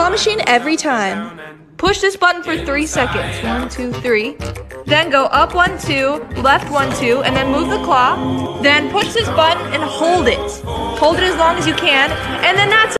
claw machine every time. Push this button for 3 seconds. 1, 2, 3. Then go up 1, 2, left 1, 2, and then move the claw. Then push this button and hold it. Hold it as long as you can, and then that's